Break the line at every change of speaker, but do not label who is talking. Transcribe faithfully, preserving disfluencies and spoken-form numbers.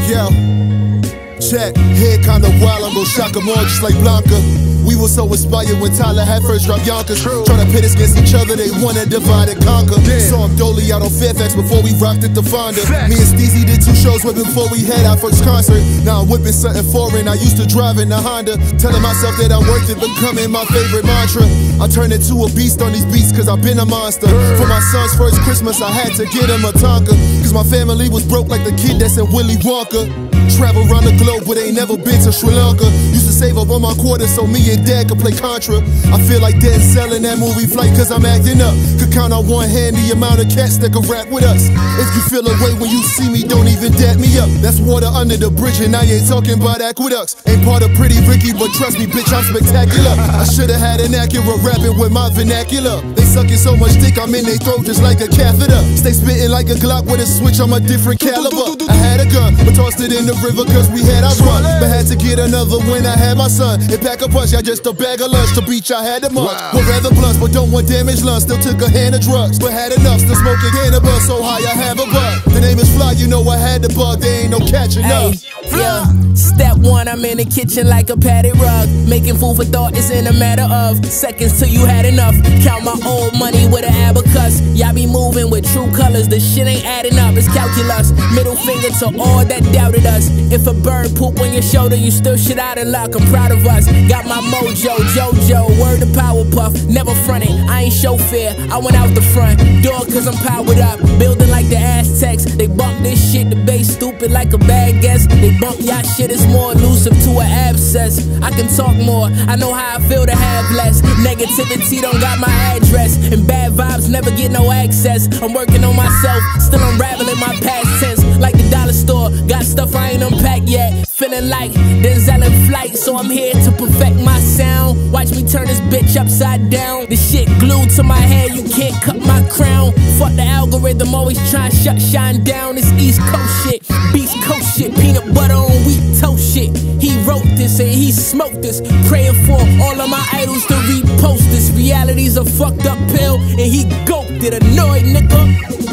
Yo, check, head kinda wild, I'm gon' shock 'em all just like Blanca. We were so inspired when Tyler had first dropped Yonkers. Trying to pit us against each other, they wanna divide and conquer. Yeah. Saw him Dolly out on Fairfax before we rocked at the Fonda. Fact. Me and Steezy did two shows way before we had our first concert. Now I'm whipping something foreign, I used to drive in the Honda. Telling myself that I'm worth it, becoming my favorite mantra. I turned into a beast on these beats cause I've been a monster. For my son's first Christmas, I had to get him a Tonka. Cause my family was broke like the kid that's in Willy Wonka. Travel around the globe but ain't never been to Sri Lanka. Used to save up on my quarters so me and dad could play Contra. I feel like Denzel in that movie Flight cause I'm acting up. Could count on one hand the amount of cats that could rap with us. If you feel away when you see me, don't even dap me up. That's water under the bridge and I ain't talking about aqueducts. Ain't part of Pretty Ricky but trust me bitch I'm spectacular. I should've had an accurate rapping with my vernacular. They sucking so much dick I'm in they throat just like a catheter. Stay spitting like a Glock with a switch, I'm a different caliber. I had a gun but tossed it in the river cause we had our run. But had to get another when I had my son. And pack a punch, I just a bag of lunch. To beach I had to munch. Wow. Would rather blunts but don't want damaged lungs. Still took a hand of drugs but had enough. Still smoking cannabis so high I have a bug. The name is Fly, you know I had the bug. There ain't no catching up.
Yeah. Step one, I'm in the kitchen like a padded rug. Making food for thought is in a matter of seconds till you had enough. Count my old money with an abacus. Y'all be moving with true colors. The shit ain't adding up, it's calculus. Middle finger to all that doubted us. If a bird poop on your shoulder, you still shit out of luck. I'm proud of us. Got my mojo, Jojo, word to Powerpuff. Never fronted, I ain't show fear. I went out the front door cause I'm powered up. Building like the Aztecs. They bump this shit, the bass stupid like a bad guess. They bump y'all shit, it's more elusive to an abscess. I can talk more, I know how I feel to have less. Negativity don't got my address. And bad vibes never get no access. I'm working on myself, still unraveling my past tense. Like the dollar store, got stuff I ain't unpacked yet. Feeling like Denzel in Flight, so I'm here to perfect my sound. Watch me turn this bitch upside down. This shit glued to my head, you can't cut my crown. Fuck the algorithm, always trying to shut shine down. This East Coast shit, Beast Coast shit, peanut butter on wheat toast shit. He wrote this and he smoked this, praying for all of my idols to repost this. Reality's a fucked up pill and he gulped it, ANoyd nigga.